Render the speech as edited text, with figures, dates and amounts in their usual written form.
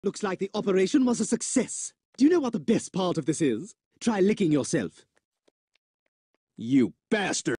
Looks like the operation was a success. Do you know what the best part of this is? Try licking yourself. You bastard!